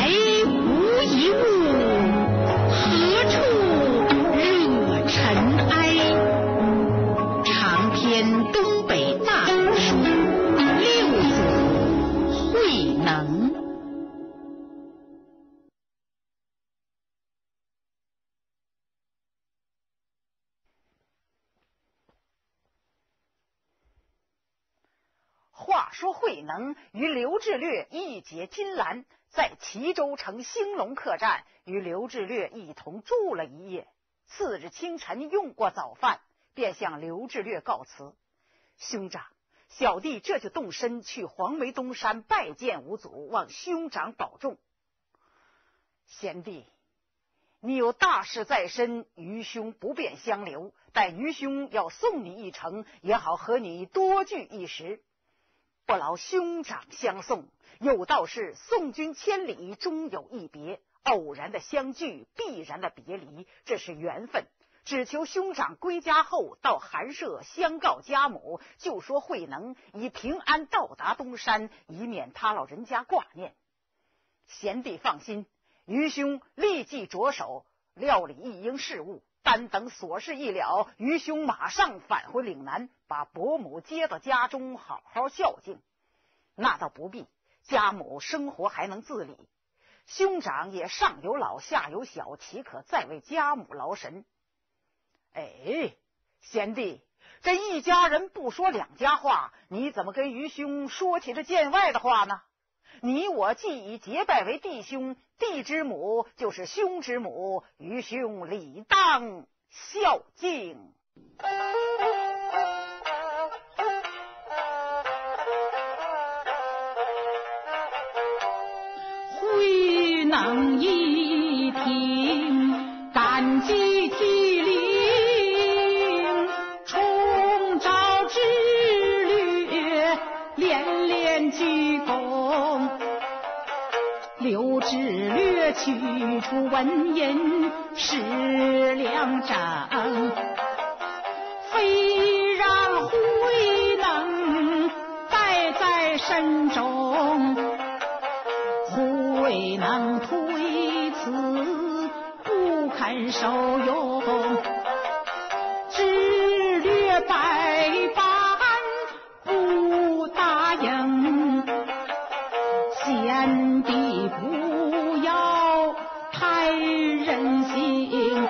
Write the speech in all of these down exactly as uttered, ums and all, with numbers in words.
为无一物，何处惹尘埃？长篇东北大读书，六祖慧能。 话说慧能与刘志略一结金兰，在齐州城兴隆客栈与刘志略一同住了一夜。次日清晨用过早饭，便向刘志略告辞：兄长，小弟这就动身去黄梅东山拜见五祖，望兄长保重。贤弟，你有大事在身，愚兄不便相留，但愚兄要送你一程，也好和你多聚一时。不劳兄长相送，有道是送君千里，终有一别。偶然的相聚，必然的别离，这是缘分。只求兄长归家后到寒舍相告家母，就说慧能已平安到达东山，以免他老人家挂念。贤弟放心，愚兄立即着手料理一应事务，单等琐事一了，愚兄马上返回岭南，把伯母接到家中，好好孝敬。那倒不必，家母生活还能自理，兄长也上有老下有小，岂可再为家母劳神？哎，贤弟，这一家人不说两家话，你怎么跟愚兄说起这见外的话呢？你我既已结拜为弟兄，弟之母就是兄之母，愚兄理当孝敬。 慧能一听，感激涕零，重召志略，连连鞠躬。刘志略取出文银十两整，非让慧能带在身中。慧能推辞不肯受用，志略百般不答应。贤弟不要太任性，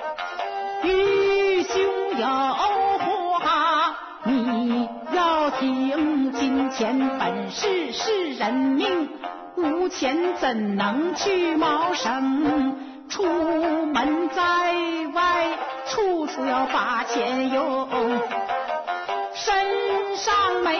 愚兄有话你要听。金钱本是是人命，无钱怎能去谋生？出门在外，处处要把钱用，身上没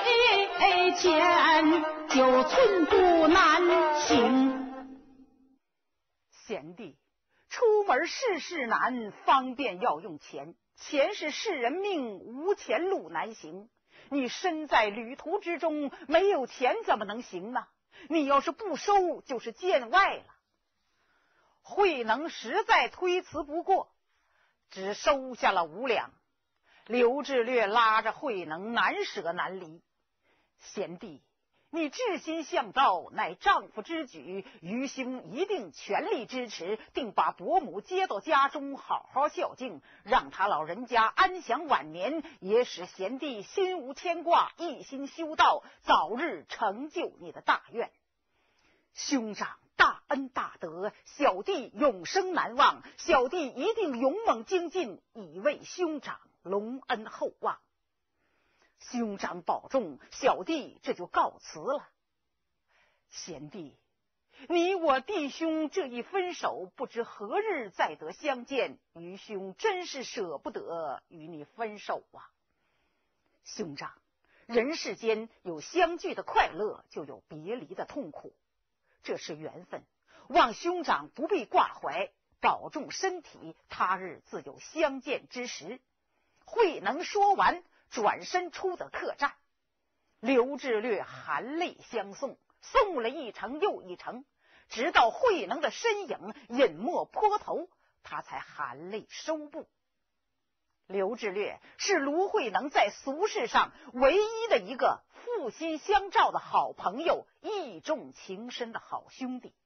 钱就寸步难行。 贤弟，出门事事难，方便要用钱，钱是世人命，无钱路难行。你身在旅途之中，没有钱怎么能行呢？你要是不收，就是见外了。慧能实在推辞不过，只收下了五两。刘志略拉着慧能难舍难离。贤弟，你志心向道，乃丈夫之举，愚兄一定全力支持，定把伯母接到家中，好好孝敬，让他老人家安享晚年，也使贤弟心无牵挂，一心修道，早日成就你的大愿。兄长大恩大德，小弟永生难忘，小弟一定勇猛精进，以为兄长隆恩厚望。兄长保重，小弟这就告辞了。贤弟，你我弟兄这一分手，不知何日再得相见，愚兄真是舍不得与你分手啊。兄长，人世间有相聚的快乐，就有别离的痛苦，这是缘分，望兄长不必挂怀，保重身体，他日自有相见之时。慧能说完，转身出的客栈。刘志略含泪相送，送了一程又一程，直到慧能的身影隐没坡头，他才含泪收步。刘志略是卢慧能在俗世上唯一的一个负心相照的好朋友，义重情深的好兄弟。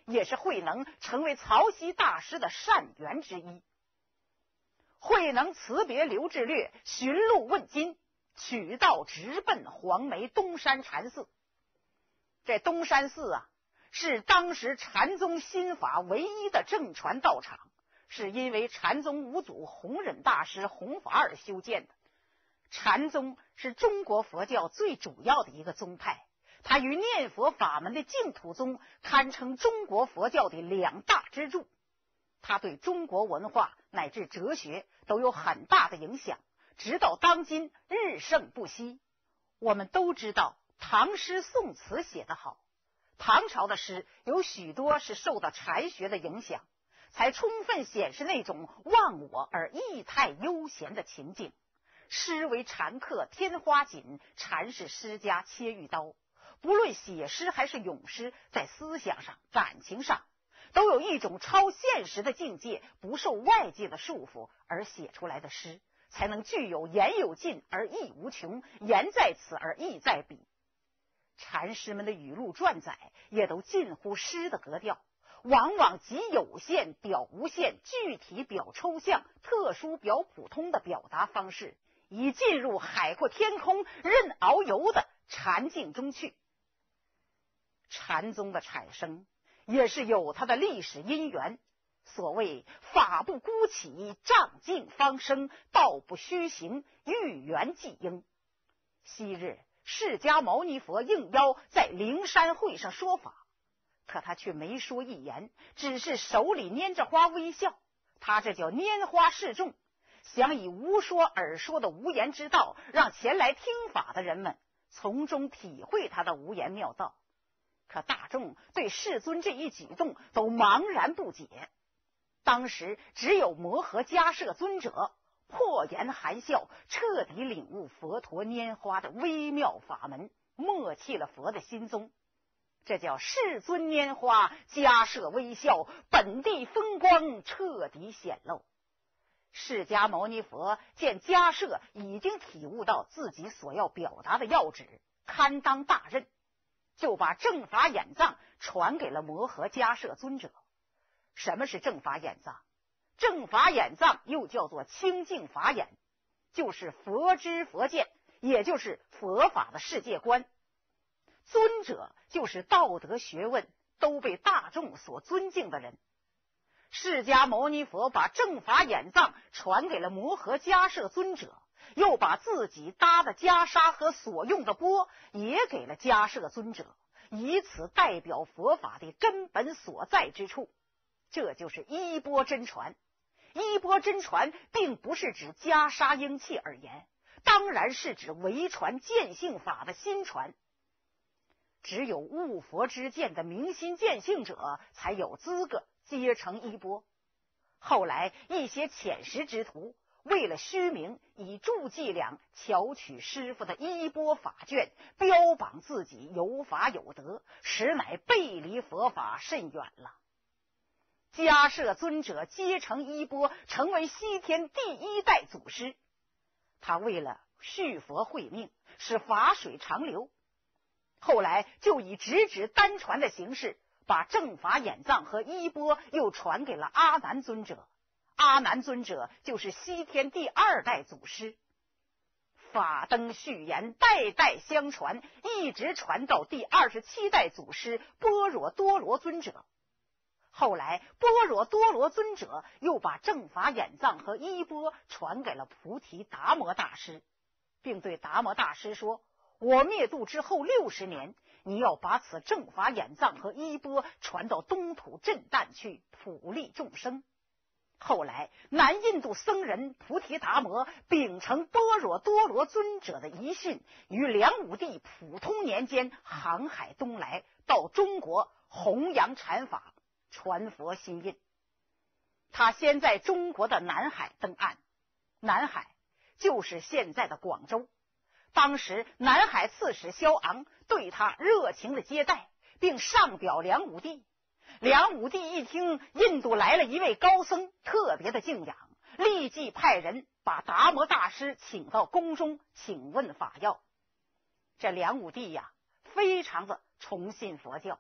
也是慧能成为曹溪大师的善缘之一。慧能辞别刘志略，寻路问津，取道直奔黄梅东山禅寺。这东山寺啊，是当时禅宗心法唯一的正传道场，是因为禅宗五祖弘忍大师弘法而修建的。禅宗是中国佛教最主要的一个宗派，它与念佛法门的净土宗堪称中国佛教的两大支柱。它对中国文化乃至哲学都有很大的影响，直到当今日盛不息。我们都知道唐诗宋词写得好，唐朝的诗有许多是受到禅学的影响，才充分显示那种忘我而意态悠闲的情境。诗为禅客天花锦，禅是诗家切玉刀。不论写诗还是咏诗，在思想上感情上都有一种超现实的境界，不受外界的束缚而写出来的诗，才能具有言有尽而意无穷，言在此而意在彼。禅师们的语录转载也都近乎诗的格调，往往集有限表无限、具体表抽象、特殊表普通的表达方式，以进入海阔天空任遨游的禅境中去。禅宗的产生也是有它的历史因缘，所谓法不孤起，丈静方生，道不虚行，欲圆即应。昔日释迦牟尼佛应邀在灵山会上说法，可他却没说一言，只是手里拈着花微笑。他这叫拈花示众，想以无说而说的无言之道，让前来听法的人们从中体会他的无言妙道。可大众对世尊这一举动都茫然不解。当时只有摩诃迦摄尊者破颜含笑，彻底领悟佛陀拈花的微妙法门，默契了佛的心宗。这叫世尊拈花，迦摄微笑，本地风光彻底显露。释迦牟尼佛见迦摄已经体悟到自己所要表达的要旨，堪当大任，就把正法眼藏传给了摩诃迦摄尊者。什么是正法眼藏？正法眼藏又叫做清净法眼，就是佛知佛见，也就是佛法的世界观。尊者就是道德学问都被大众所尊敬的人。释迦牟尼佛把正法眼藏传给了摩诃迦摄尊者，又把自己搭的袈裟和所用的钵也给了迦摄尊者，以此代表佛法的根本所在之处。这就是衣钵真传。衣钵真传并不是指袈裟应器而言，当然是指唯传见性法的心传。只有悟佛之见的明心见性者才有资格接承衣钵。后来一些浅识之徒为了虚名，以助伎俩巧取师傅的衣钵法卷，标榜自己有法有德，实乃背离佛法甚远了。迦摄尊者接承衣钵，成为西天第一代祖师。他为了续佛慧命，使法水长流，后来就以直指单传的形式，把正法眼藏和衣钵又传给了阿难尊者。阿难尊者就是西天第二代祖师。法灯续言代代相传，一直传到第二十七代祖师般若多罗尊者。后来般若多罗尊者又把正法眼藏和衣钵传给了菩提达摩大师，并对达摩大师说，我灭度之后六十年，你要把此正法眼藏和衣钵传到东土震旦去，普利众生。后来南印度僧人菩提达摩秉承般若多罗尊者的遗训，于梁武帝普通年间航海东来，到中国弘扬禅法，传佛心印。他先在中国的南海登岸，南海就是现在的广州。当时南海刺史萧昂对他热情的接待，并上表梁武帝。梁武帝一听印度来了一位高僧，特别的敬仰，立即派人把达摩大师请到宫中，请问法要。这梁武帝呀，非常的崇信佛教，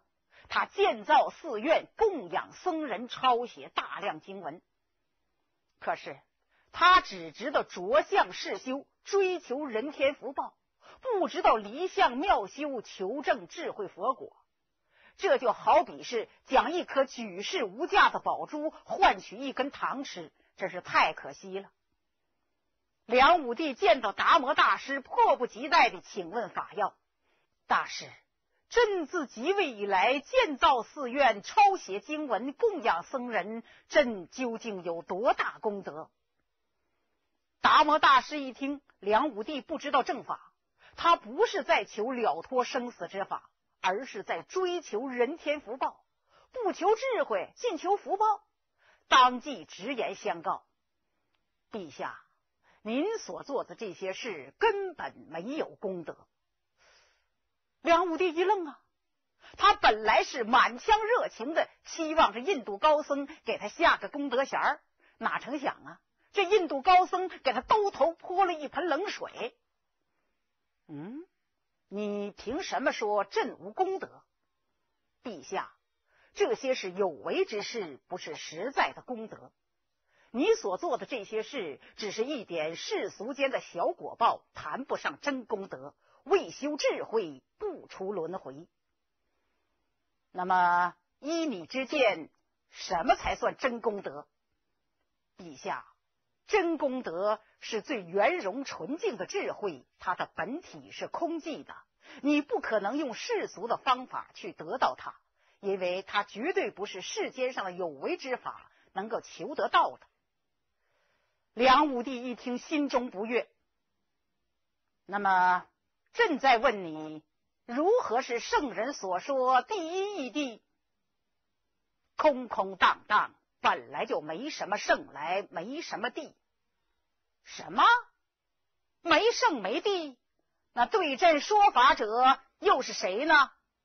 他建造寺院，供养僧人，抄写大量经文。可是他只知道着相世修，追求人天福报，不知道离相妙修，求证智慧佛果。这就好比是将一颗举世无价的宝珠换取一根糖吃，真是太可惜了。梁武帝见到达摩大师，迫不及待地请问法要：大师，朕自即位以来，建造寺院，抄写经文，供养僧人，朕究竟有多大功德？达摩大师一听，梁武帝不知道正法，他不是在求了脱生死之法，而是在追求人天福报，不求智慧，尽求福报。当即直言相告：陛下，您所做的这些事根本没有功德。梁武帝一愣啊，他本来是满腔热情的期望着印度高僧给他下个功德弦儿，哪成想啊，这印度高僧给他兜头泼了一盆冷水。嗯，你凭什么说朕无功德？陛下，这些是有为之事，不是实在的功德。你所做的这些事，只是一点世俗间的小果报，谈不上真功德，未修智慧，不除轮回。那么依你之见，什么才算真功德？陛下，真功德是最圆融纯净的智慧，它的本体是空寂的，你不可能用世俗的方法去得到它，因为它绝对不是世间上的有为之法能够求得到的。梁武帝一听，心中不悦。那么朕再问你，如何是圣人所说第一义谛？空空荡荡，本来就没什么圣来，没什么谛。什么？没圣没谛？那对朕说法者又是谁呢？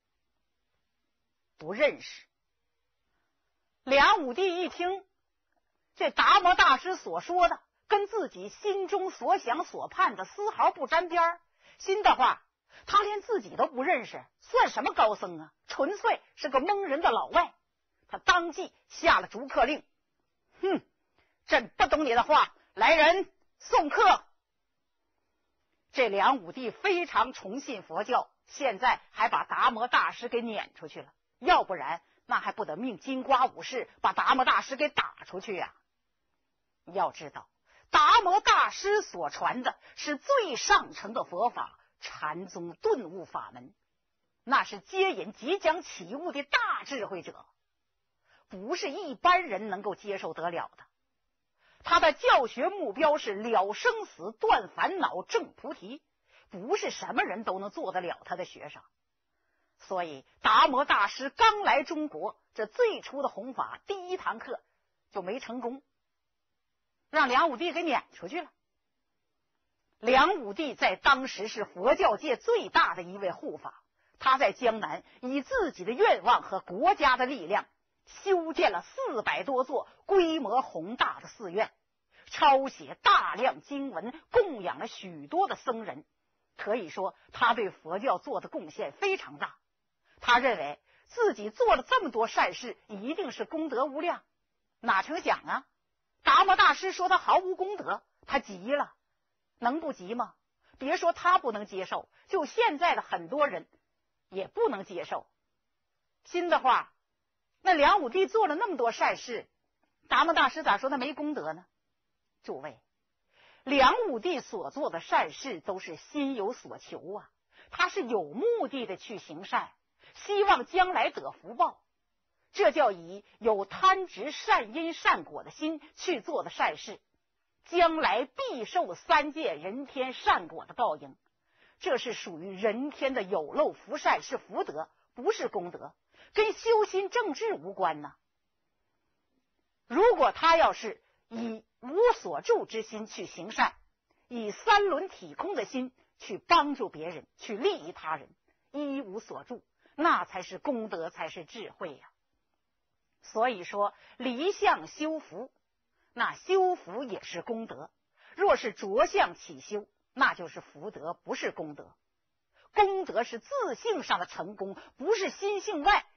不认识。梁武帝一听，这达摩大师所说的跟自己心中所想所盼的丝毫不沾边儿，心的话他连自己都不认识，算什么高僧啊，纯粹是个蒙人的老外。他当即下了逐客令：哼，朕不懂你的话，来人送客。这梁武帝非常崇信佛教，现在还把达摩大师给撵出去了，要不然那还不得命金瓜武士把达摩大师给打出去呀、啊？要知道，达摩大师所传的是最上乘的佛法，禅宗顿悟法门，那是接引即将起悟的大智慧者，不是一般人能够接受得了的。他的教学目标是了生死、断烦恼、证菩提，不是什么人都能做得了他的学生。所以达摩大师刚来中国，这最初的弘法第一堂课就没成功，让梁武帝给撵出去了。梁武帝在当时是佛教界最大的一位护法，他在江南以自己的愿望和国家的力量修建了四百多座规模宏大的寺院，抄写大量经文，供养了许多的僧人。可以说他对佛教做的贡献非常大。他认为自己做了这么多善事，一定是功德无量。哪成想啊，达摩大师说他毫无功德，他急了。能不急吗？别说他不能接受，就现在的很多人也不能接受。心的话，那梁武帝做了那么多善事，达摩大师咋说他没功德呢？诸位，梁武帝所做的善事都是心有所求啊，他是有目的的去行善，希望将来得福报，这叫以有贪执善因善果的心去做的善事，将来必受三界人天善果的报应。这是属于人天的有漏福善，是福德，不是功德，跟修心正智无关呢。如果他要是以无所住之心去行善，以三轮体空的心去帮助别人，去利益他人，一无所住，那才是功德，才是智慧呀、啊。所以说离相修福，那修福也是功德，若是着相起修，那就是福德，不是功德。功德是自性上的成功，不是心性外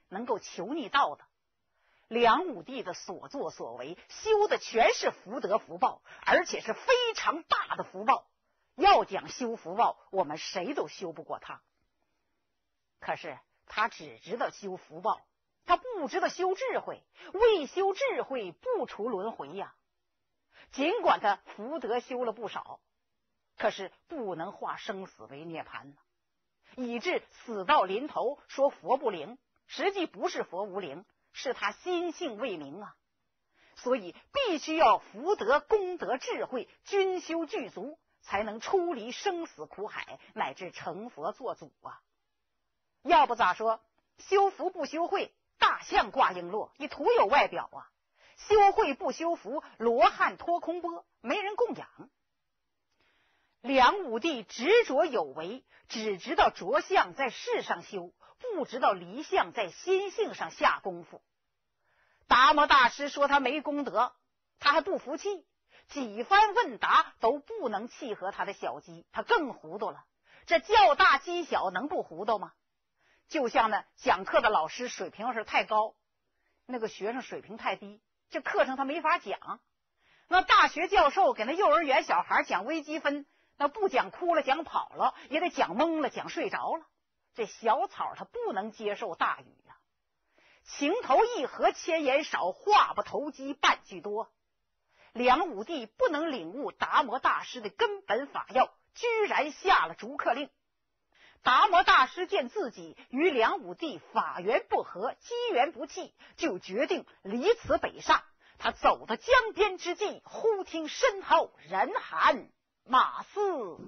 能够求逆道的。梁武帝的所作所为，修的全是福德福报，而且是非常大的福报。要讲修福报，我们谁都修不过他。可是他只知道修福报，他不知道修智慧，未修智慧不除轮回呀。尽管他福德修了不少，可是不能化生死为涅槃呢，以致死到临头说佛不灵，实际不是佛无灵，是他心性未明啊。所以必须要福德功德智慧均修具足，才能出离生死苦海，乃至成佛做主啊。要不咋说修福不修慧，大象挂璎珞，你徒有外表啊。修慧不修福，罗汉托空钵，没人供养。梁武帝执着有为，只知道着相在世上修，不知道离相在心性上下功夫。达摩大师说他没功德，他还不服气，几番问答都不能契合他的小鸡，他更糊涂了。这较大鸡小能不糊涂吗？就像呢讲课的老师水平要是太高，那个学生水平太低，这课程他没法讲。那大学教授给那幼儿园小孩讲微积分，那不讲哭了讲跑了，也得讲懵了讲睡着了。这小草他不能接受大雨啊。情投意合千言少，话不投机半句多。梁武帝不能领悟达摩大师的根本法要，居然下了逐客令。达摩大师见自己与梁武帝法缘不合，机缘不济，就决定离此北上。他走到江边之际，忽听身后人喊马嘶。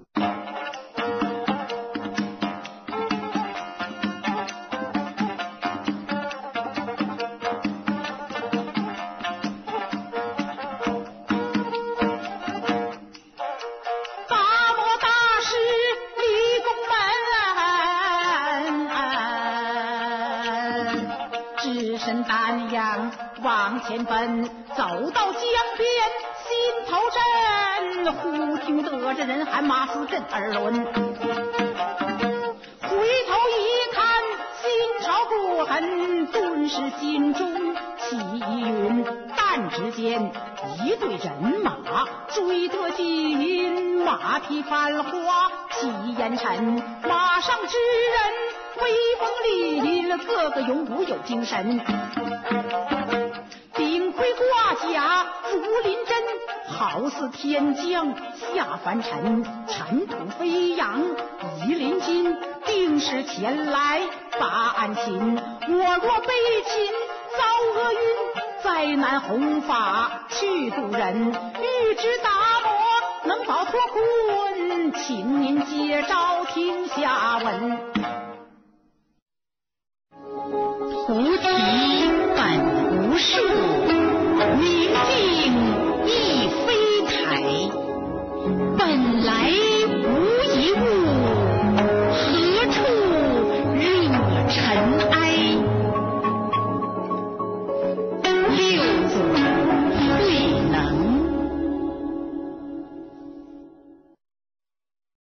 往前奔，走到江边心头震，忽听得这人喊马嘶震耳轮。回头一看心潮不痕，顿时心中起疑云。但只见一队人马追得紧，马蹄繁花气烟尘，马上之人威风凛凛，个个勇武有精神。顶盔挂甲竹林针，好似天将下凡尘。尘土飞扬一鳞金，定是前来把案擒。我若被擒遭厄运，灾难弘法去度人。欲知达摩能保脱困，请您接招听下文。